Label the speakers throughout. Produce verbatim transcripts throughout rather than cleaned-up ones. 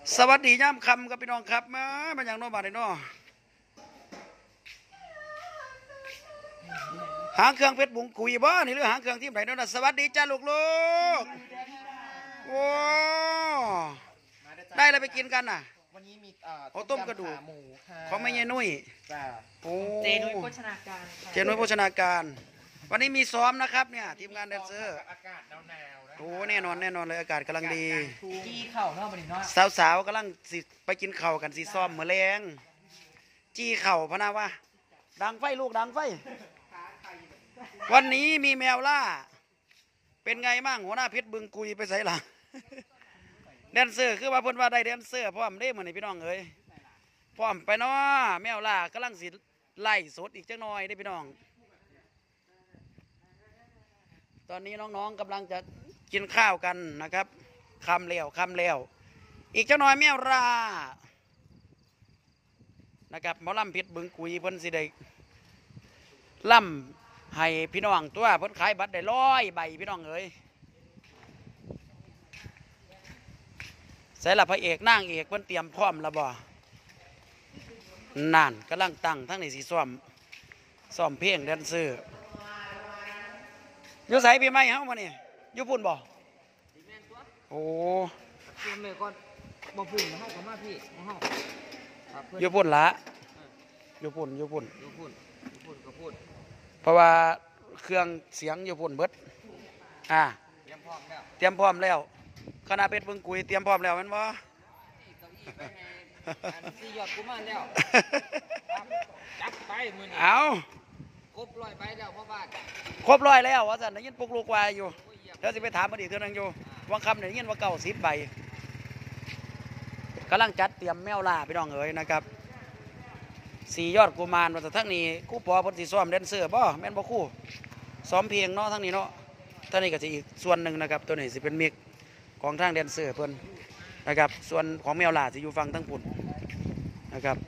Speaker 1: สวัสดีย่ำคำกับพี่น้องครับมามาอย่างโน้บาดเลยเนาะหางเครื่องเพชรบุงกุยบ่นี่หรือหางเครื่องที่ไหนเนาะสวัสดีจ้าลูกลูกโอ้ได้อะไรไปกินกันน่ะ
Speaker 2: วันนี้มี
Speaker 1: โอ้ต้มกระดูก
Speaker 2: หมูค่ะ
Speaker 1: ของแม่เยนุ่ยโอ้
Speaker 3: เจนุ้ยโภชนาการ
Speaker 1: เจนุ้ยโภชนาการวันนี้มีซ้อมนะครับเนี่ยทีมงานแดนเซอร์
Speaker 2: อากาศหนาวๆนะ
Speaker 1: โอ้แน่นอนแน่นอนเลยอากาศกำลังดี
Speaker 3: จี้เข่าเนาะบัดนี้เนา
Speaker 1: ะสาวๆกำลังสิไปกินเข่ากันสีซ้อมเหมือนแรงจี้เข่าพะนะวะดังไฟลูกดังไฟวันนี้มีแมวล่าเป็นไงมั่งหัวหน้าเพชรบึงกุยไปใส่หลังแดนเซอร์คือว่าเพิ่นว่าได้แดนเซอร์พร้อมเด้เหมือนพี่น้องเอ้ยพร้อมไปเนาะแมวล่ากำลังสิไล่สดอีกจังหน่อยได้พี่น้องตอนนี้น้องๆกำลังจะกินข้าวกันนะครับคำเลี้ยวคำเลี้ยวอีกจังหน่อยแมวล่านะครับหมอลำเพชรบึงกุยเพิ่นสิได้ล่ำให้พี่น้องตัวเพิ่นขายบัตรได้ร้อยใบพี่น้องเอ้ยใส่ละพระเอกนางเอกเพิ่นเตรียมพร้อมแล้วบ่นั่นกำลังตั้งทั้งในสีซ้อมซ้อมเพลงแดนเซอร์อยู่ใส่พี่ไม้เฮามาเนี่ยอยู่พุ่นบ่โอ้
Speaker 3: เตรียมเลยก่อนบ่พุ่นมาเฮาก็มาพี่มาเฮา
Speaker 1: อยู่พุ่นละอยู่พุ่นอยู่พุ่น
Speaker 3: อยู่พุ่นพุ่นก็พุ่น
Speaker 1: เพราะว่าเครื่องเสียงอยู่พุ่นเบิดอ่า
Speaker 3: เตรียมพร้อมแล้ว
Speaker 1: เตรียมพร้อมแล้วคณะเพชรบึงกุยเตรียมพร้อมแล้วแม่นบ่
Speaker 3: สี่ยอดกุมารแล้วจับไปมื้อนี้
Speaker 1: เอา
Speaker 3: ครบร้อยใบแล้วพ่อบ้าน
Speaker 1: ครบร้อยแล้วว่าซั่นได้ยินปลุกลูกว่าอยู่เดี๋ยวสิไปถามมันอีกเทื่อนึงอยู่วังคำได้ยินว่าเก้าสิบใบกำลังจัดเตรียมแมวล่าพี่น้องเอ๋ยนะครับสี่ยอดกุมารว่าทั้งนี้ครู่ปอเพิ่นสิซ้อมแดนเซอร์บ่แม่นบ่ครู่ซ้อมเพลงเนาะทั้งนี้เนาะทั้งนี้ก็สิอีกส่วนหนึ่งนะครับตัวนี้สิเป็นมิกของทางแดนเซอร์เพิ่นนะครับส่วนของแมวล่าสิอยู่ฝั่งทั้งปุ่นนะครับ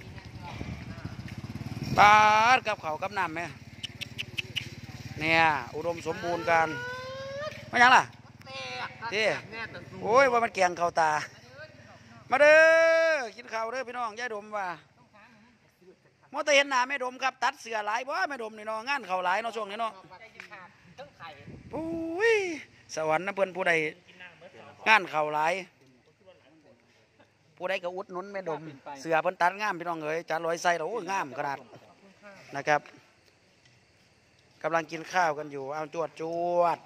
Speaker 1: ปาดกับเขากับน้ำไหมเนี่ยอุดมสมบูรณ์กันไม่ยังล่ะที่โอ้ยว่ามันแกงเข่าตามาเด้อกินข้าวเด้อพี่น้องยายดมว่ามอเตอร์เห็นหน้าแม่ดมครับตัดเสือหลายบ่แม่ดมนี่เนาะงานเข่าหลายเนาะช่วงนี้เนาะโอ้ยสวรรค์นะเพื่อนผู้ใดงานเข่าหลายผู้ใดก็อุดหนุนแม่ดมเสือเพิ่นตัดงามพี่น้องเอ๋ยจานลอยใส่แล้วโอ้ยงามขนาดนะครับกำลังกินข้าวกันอยู่เอาจวดจวด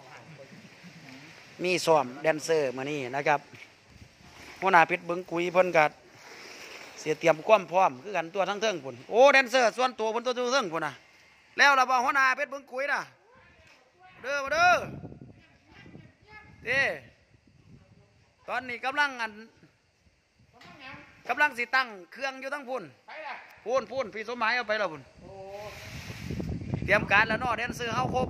Speaker 1: มีซ้อมแดนเซอร์มานี่นะครับหัวหน้าเพชรบึงกุยเพิ่นกัดเสียเตรียมความพร้อมคือกันตัวทั้งเทิงพุ่นโอ้แดนเซอร์ส่วนตัวพุ่นตัวเทิงพุ่นนะแล้วเราบอกหัวหน้าเพชรบึงกุยนะเด้อมาเด้อเด้ตอนนี้กำลังอันกำลังสิตั้งเครื่องอยู่ทั้งพุ่นพุ่นพุ่นพี่สมหมายเอาไปแล้วพุ่นเตรียมการแล้วเนาะแดนเซอร์เฮาครบ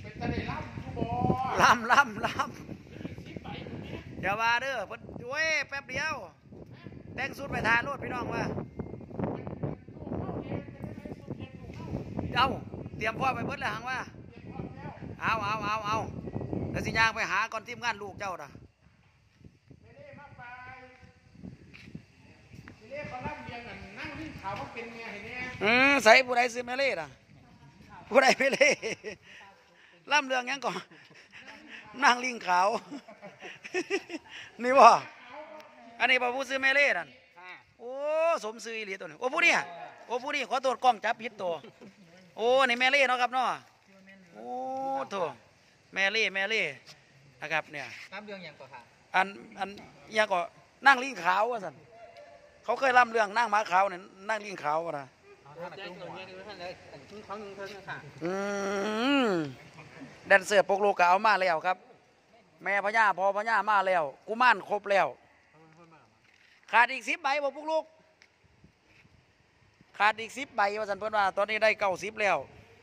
Speaker 1: ล่ำล่ำล่ำอย่าว่าเด้อเพิ่นโอ้ยแป๊บเดียวแต่งสุดไปทานรถพี่น้องว่าเอาเตรียมพ่อไปเบิดแล้วหังว่าเอาเอาเอาเอาแต่สิยางไปหาก่อนทีมงานลูกเจ้าน่ะอืมใส่ผู้ใดซื้อแม่เล่น่ะผู้ใดไม่เล่ล่ำเรืองยังก่อนนั่งลิงขาวนี่บ่อันนี้บ่ผู้ซื้อแม่เล่นั่นโอ้สมซื้ออีหลีตัวนี้โอ้ผู้นี้โอ้ผู้นี้ขอตรวจกล้องจับผิดตัวโอ้นี่แม่เล่เนาะครับเนาะโอ้โถแม่เล่แม่เล่นะครับเนี่ย
Speaker 3: ล่ำเรืองยังก่อนค่ะ
Speaker 1: อันอันยังก็นั่งลิงขาวว่าสันเขาเคยล่ำเรื่องนั่งม้าขาวเนี่ยนั่งลิงขาวว่ะนะอืมแดนเซอร์ปกโลกเอามาแล้วครับแม่พญาพอพญามาแล้วกุมารครบแล้วขาดอีกสิบใบบ่พวกลูกขาดอีกสิบใบว่าสันเพิ่นว่าตอนนี้ได้เก้าสิบแล้ว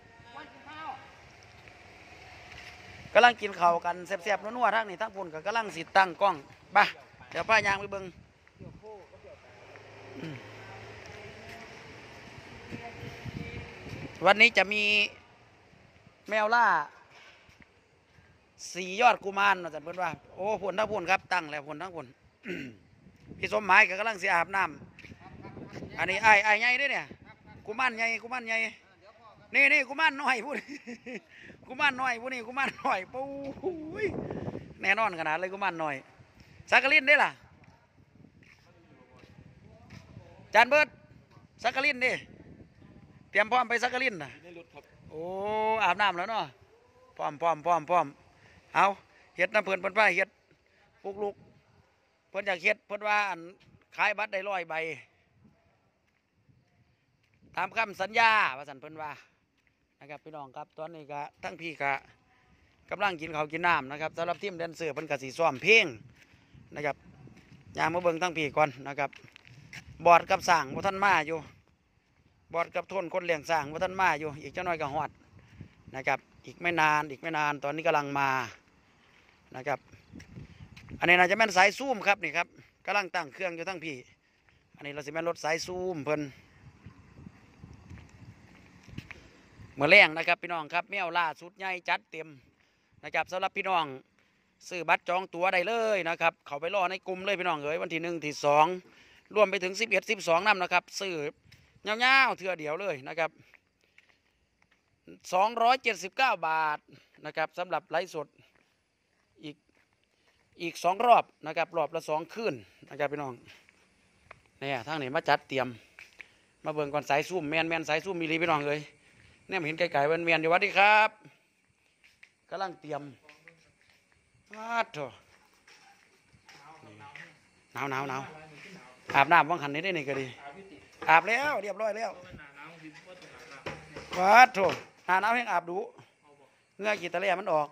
Speaker 1: กำลังกินข้าวกันแซ่บๆนัวๆทั้งนี้ทั้งปุ่นกับกำลังสิตั้งกล้องไปเดี๋ยวป้ายางไปเบิ่งวันนี้จะมีแมวล่าสี่ยอดกุมารว่าสันเพิ่นว่าโอ้พุ่นทั้งพุ่นครับตั้งแล้วพุ่นทั้งพุ่นพี่สมหมายก็กำลังสิอาบน้ำอันนี้ไอ้ไอ้ใหญ่เด้อเนี่ยกุมารใหญ่กุมารใหญ่นี่นี่กุมารน้อยพูด กุมารน้อยพูดนี่กุมารน้อยปู้ยแน่นอนขนาดเลยกุมารน้อยสักกะลินได้ล่ะจานเบิร์ดสักกะลินดิเตรียมพร้อมไปสักกะลินนะโอ้อาบน้ำแล้วเนาะพร้อมพร้อมพร้อมพร้อมเอาเฮ็ดน้ำเพิ่นเพิ่นว่าเฮ็ดปลุกลุกเพิ่นอยากเฮ็ดเพิ่นว่าอันขายบัตรได้ร้อยใบตามคำสัญญาว่าสันเพิ่นว่านะครับพี่น้องครับตอนนี้ก็ทั้งพี่ก็กำลังกินข้าวกินน้ำนะครับสำหรับทีมแดนเซอร์เพิ่นก็สิซ้อมเพลงนะครับยามมาเบิ่งทั้งพี่ก่อนนะครับบอดกับสร้างบ่ทันมาอยู่บอดกับทนคนเลี้ยงสร้างบ่ทันมาอยู่อีกจักหน่อยก็ฮอดนะครับอีกไม่นานอีกไม่นานตอนนี้กำลังมานะครับอันนี้น่าจะแม่นสายซูมครับนี่ครับกำลังตั้งเครื่องอยู่ทั้งพี่อันนี้เราสิแม่นรถสายซูมเพิ่นเมื่อแรงนะครับพี่น้องครับแมวล่าสุดใหญ่จัดเต็มนะครับสำหรับพี่น้องซื้อบัตรจองตั๋วได้เลยนะครับเขาไปรอในกลุ่มเลยพี่น้องเอ๋ยวันที่หนึ่งที่สองรวมไปถึงสิบเอ็ดสิบสองนำนะครับซื้อเงาๆเถื่อเดียวเลยนะครับสองร้อยเจ็ดสิบเก้าบาทนะครับสำหรับไลฟ์สดอีกอีกสองรอบนะครับรอบละสองคืนนะครับพี่น้องเนี่ยทางนี้มาจัดเตรียมมาเบิ่งก่อนสายซุ่มแมนแมนสายซุ่มมีรีพี่น้องเลยเนี่ยเห็นไก่ๆเวียนๆอยู่วัดดีครับกำลังเตรียมมาดเถอะหนาวหนาวหนาวอาบน้ำวังหันนี้ได้หนึ่งก็ดีอาบแล้วเรียบร้อยแล้ววัดโถหาหนาวแห้งอาบดูเงือกกีตะเลียมันออก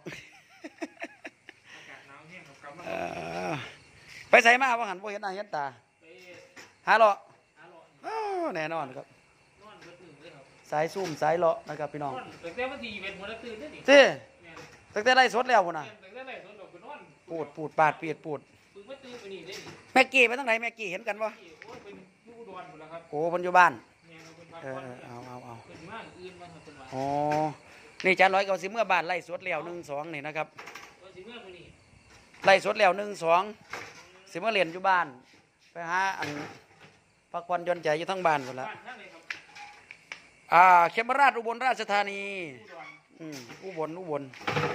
Speaker 1: ไปใส่มาวังหันพวกเห็นหน้าเห็นตาหาเลาะแน่นอนครับสายซุ่มสายเลาะนะครับพี่น้อง
Speaker 3: ตั้งแต่วันที่เป็นหัวตื่นได้ดิ
Speaker 1: เจ้ตั้งแต่ไล่สดแล้วพุ่นน่ะปูดปูดปาดเปียดปูดแม่กี้ไปตั้งไหนแม่กี้เห็นกันปะโอ้ปัจจุบันเออเอาเอาเอาอ๋อนี่จานร้อยเก้าสิบเมื่อบ้านไล่สดแล้วหนึ่งสองนี่นะครับไล่สดแล้วหนึ่งสองสิเมื่อเรียนอยู่บ้านไปหาอันพักผ่อนยนต์ใจอยู่ทั้งบ้านหมดแล้วอ่าเขมราชอุบลราชธานีอืมอุบลอุบล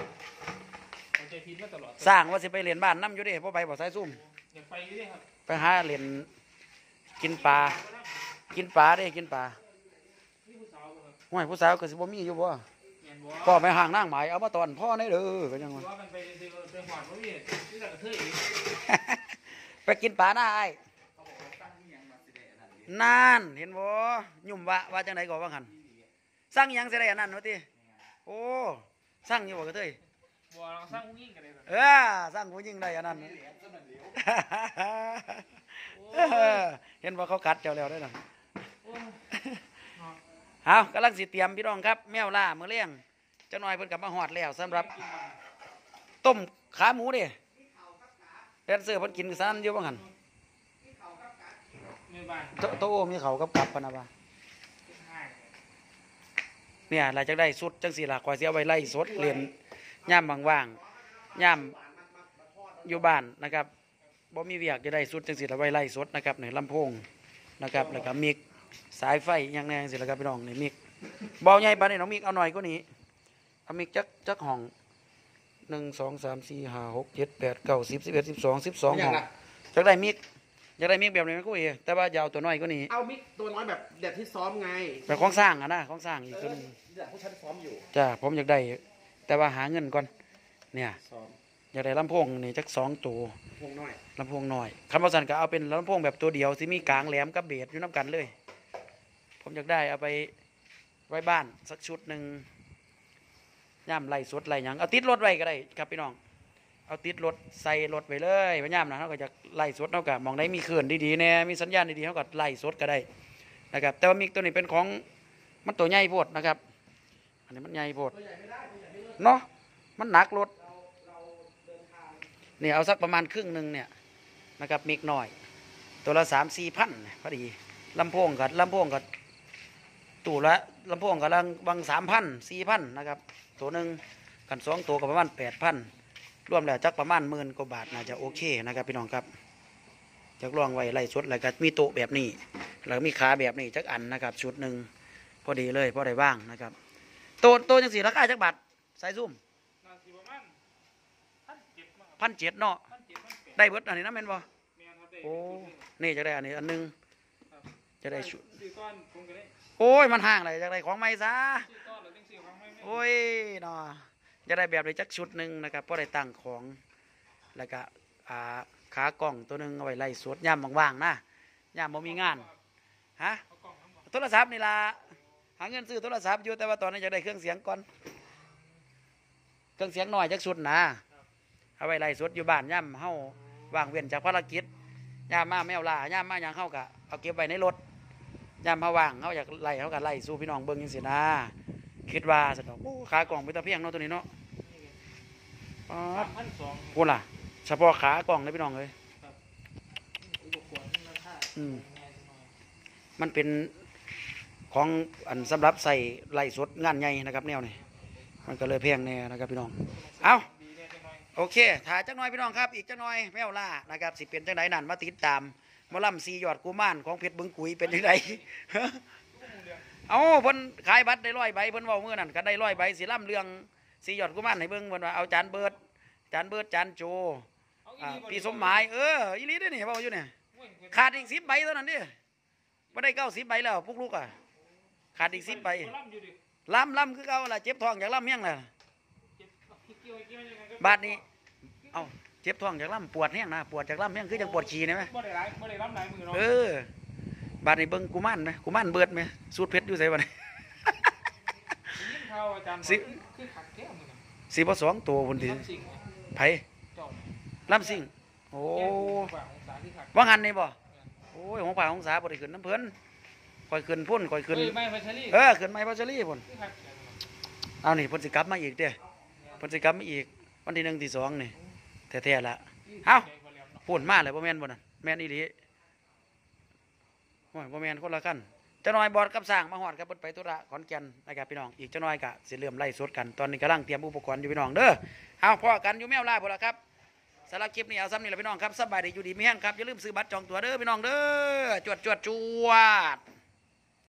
Speaker 1: สร้างว่าสิไปเรียนบ้านน้ำอยู่ดิเพราะไปบอกสายซุ่มไปหาเรียนกินปลากินปลาได้กินปลาห่วยผู้สาวก็สิบ่มีอยู่บ่พ่อไปห่างนั่งหมายเอามาตอนพ่อได้เด้อก็ยังว่าไปกินปลาหน้าไอ้นานเห็นบ่ยุ่มวะว่าจังไหนก่อนว่าหันสร้างยังเสียได้อันนั้นวะทีโอ้สร้างอยู่บ่กระเทย
Speaker 3: สร้างผู้หญิงกันเลย
Speaker 1: เออสร้างผู้หญิงได้อันนั้นเห็นว่าเขากัดเจ้าแล้วได้หรอเอากำลังสิเตรียมพี่น้องครับแมวล่ามือเลี้ยงเจ้าน้อยเพิ่นกลับมาหอดแล้วสำหรับต้มขาหมูดิแดนเซอร์เพิ่นกินซันอยู่บ้างหันโตโอมีเขากับกับปนะบ้าเนี่ยหลังจากได้สุดจังสีหลักคอยเสียไว้ไล่สดเรียนย่ามว่างๆย่ามอยู่บ้านนะครับบ่มีเวียกจะได้สุดจังสีละไว้ไล่สดนะครับในลำโพงนะครับแล้วก็มิกสายไฟยังแรงสิละครับพี่น้องในมิกเบาใหญ่ปานนี้น้องมิกเอาหน่อยก็นี้เอามิกจักจักห้องหนึ่งสองสามสี่ห้าหกเจ็ดแปดเก้าสิบสิบเอ็ดสิบสองสิบสองห้องจักได้มิกอยากได้มิกแบบนี้ก็เอแต่ว่ายาวตัวน้อยก็นี้
Speaker 2: เอามิกตัวน้อยแบบเด็ดที่ซ้อมไง
Speaker 1: แบบของสร้างอะนะของสร้างอีกตัวนึง
Speaker 2: เด็ดผู้ชันซ้อมอยู่
Speaker 1: จ้าผมอยากได้แต่ว่าหาเงินก่อนเนี่ยอยากได้ลำโพงนี่จักสองตัว
Speaker 2: ลำโพงน้อย
Speaker 1: ลำโพงน้อยคำว่าสันก็เอาเป็นลำโพงแบบตัวเดียวที่มีกลางแหลมกับเบสอยู่น้ำกันเลยผมอยากได้เอาไปไว้บ้านสักชุดหนึ่งย่ำไล่สดไล่ยังเอาติดรถไว้ก็ได้ครับพี่น้องเอาติดรถใส่รถไปเลยพยายามนะเขาก็จะไล่สดเท่ากับมองได้มีเขื่อนดีๆเนี่ยมีสัญญาณดีๆเขาก็ไล่สดก็ได้นะครับแต่ว่ามิกตัวนี้เป็นของมันตัวใหญ่โพดนะครับอันนี้มันใหญ่โพดเนาะมันหนักรถเนี่ยเอาสักประมาณครึ่งหนึ่งเนี่ยนะครับมิกหน่อยตัวละสามสี่พันพอดีลำโพงกับลำโพงกับตู้ละลำโพงกับลังบางสามพันสี่พันนะครับตัวหนึ่งกันสองตัวกับประมาณแปดพันรวมแล้วจักประมาณหมื่นกว่าบาทน่าจะโอเคนะครับพี่น้องครับจักลองไว้ไล่สดแล้วก็มีโต๊ะแบบนี้แล้วมีขาแบบนี้จักอันนะครับชุดหนึ่งพอดีเลยพอได้ว่างนะครับโต๊ะโต๊ะจังสี่ราคาจักบาทสายซุ่มพันเจ็ดเนาะได้เบิดอันนี้นะแม่นบ่โอ้นี่จะได้อันนี้อันหนึงจะได้ชุดโอ้ยมันห่างเลยจะได้ของใหม่ซะโอ้ยเนาะจะได้แบบนี้จักชุดหนึ่งนะครับพอได้ตั้งของแล้วก็อ่าขากล่องตัวหนึ่งเอาไว้ไล่สดย่ำว่างๆนะย่ำบ่มีงานฮะโทรศัพท์นี่ล่ะหาเงินซื้อโทรศัพท์อยู่แต่ว่าตอนนี้จะได้เครื่องเสียงก่อนเครื่องเสียงหน่อยจักชุดนะเอาไว้ไล่สดอยู่บ้านย่ำเฮาว่างเว้นจากภารกิจย่ำมาแมวล่าย่ำมาอย่างเฮากะเอาเก็บไว้ในรถย่ำเฮาว่างเฮาอยากไล่เฮากะไล่สู้พี่น้องเบิ่งจังซี่นะคิดว่าสนอกโอ้ขากล่องเป็นตะเพียงเนาะตัวนี้เนาะอ๋อพูดล่ะเฉพาะขากล่องเลยพี่น้องเลยอืมมันเป็นของอันสำหรับใส่ไล่สดงานใหญ่นะครับแนวนี้มันก็เลยแพงแน่นะครับพี่น้องเอาโอเคถ่ายจักหน่อยพี่น้องครับอีกจักหน่อยแมวล่านะครับสิเป็นจังไดนั่นมาติดตามหมอลำซียอดกุมารของเพชรบึงกุยเป็นจังได เอาเพิ่นขายบัตรได้ร้อยใบเพิ่นเว้ามื้อนั้นก็ได้ร้อยใบสิล่ำเรื่องสียอดกุมารให้เบิ่งเพิ่นว่าเอาจานเบิดจานเบิดจานโจอ่าพี่สมหมายเอออีหลีเด้อนี่เว้าอยู่เนี่ยขาดอีกสิบใบเท่านั้นเด้บ่ได้เก้าสิบใบแล้วพวกลูกอ่ะขาดอีกสิบใบล่ำล่ำคือเก่าล่ะเจ็บท้องจากล่ำเฮียงล่ะบาดนี้เอ้าเจ็บท้องจากล่ำปวดเฮียงนะปวดจากล่ำเฮียงคือจังปวดขี้นี่มั้ย
Speaker 3: บ่ได้หลายบ่ได้ล้ำหลายมือเนาะ
Speaker 1: เออบาดนี้เบิ่งกุมารไหมกุมารเบิดไหมสูตรเพชรอยู่ไสบ่นี่
Speaker 3: ข่าวอาจารย์
Speaker 1: สิ
Speaker 3: คือขัดแก้วมือ
Speaker 1: สิบ่สองตัวพุ่นติ
Speaker 3: ลำสิ่ง
Speaker 1: ไผ
Speaker 3: เจ้า
Speaker 1: ลำซิ่งโอ้
Speaker 3: กว่าองศาที่ขัด
Speaker 1: ว่างันนี่บ่โอ้ยของฝ่ายของสาบ่ได้ขึ้นน้ำเพิ่นค่อยขึ้นพุ่นค่อยขึ้น
Speaker 3: เฮ้ยไม่พัชรี
Speaker 1: เออขึ้นไม้พัชรีพุ่น
Speaker 3: คือขัด
Speaker 1: เอานี่เพิ่นสิกลับมาอีกเด้เพิ่นสิกลับมาอีกวันที่หนึ่งที่สองนี่แท้ๆละเอ้าพุ่นมาเลยบ่แม่นบ่นั่นแม่นอีหลีโอ้ยบ่แม่นคนละกันเจ้าน้อยบอดกับสร้างมาฮอดกับเพิ่นไปธุระขอนแก่นนะครับพี่น้องอีกเจ้าน้อยก็สิเริ่มไล่สดกันตอนนี้กำลังเตรียมอุปกรณ์อยู่พี่น้องเด้อเอาพอกันอยู่แมวล่าพุ่นล่ะครับสำหรับคลิปนี้เอาซ้ำนี่แหละพี่น้องครับสบายดีอยู่ดีมีแห้งครับอย่าลืมซื้อบัตรจองตั๋วเด้อพี่น้องเด้อจวดจวดจวด